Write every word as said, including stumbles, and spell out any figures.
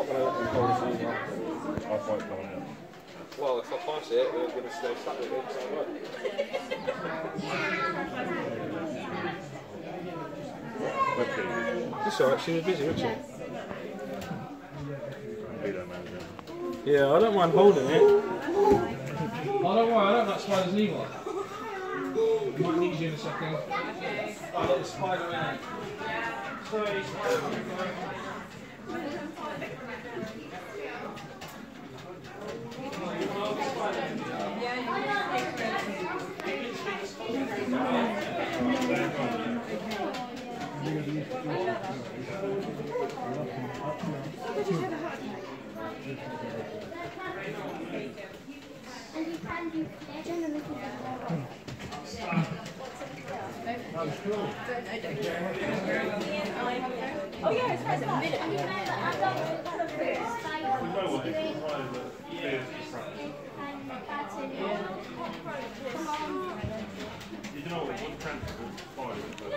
not going to let them call this evening. I won't come out. Well, if I pass it, they're going to stay stuck with it, so I won't. It's alright, she was busy, wasn't she? Yeah, I don't mind holding it. Oh, don't worry, I don't like spiders either. Might need you in a second. Oh, look, the spider man. Sorry, spider man. And you can do generally Oh yeah, it's right at the minute. And you know that I've done the first You know what transfer